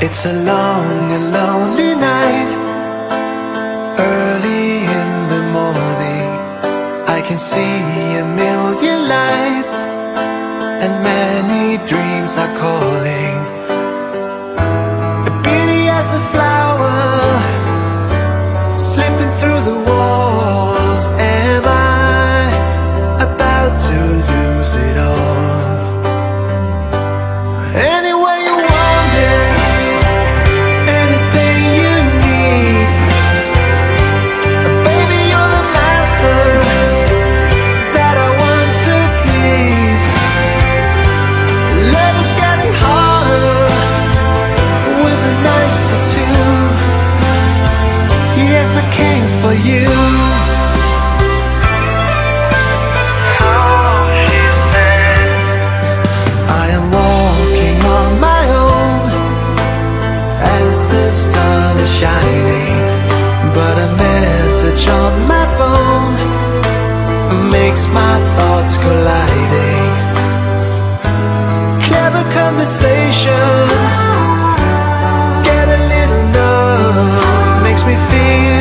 It's a long and lonely night. Early in the morning, I can see a million lights, and many dreams are calling. A beauty as a flower, slipping through the walls. Am I about to lose it all? Anyway you want it, anything you need, baby you're the master that I want to please. Love is getting harder with a nice tattoo. Yes, I came for you. I am walking on my own as the sun is shining, but a message on my phone makes my thoughts colliding. Clever conversations get a little numb, makes me feel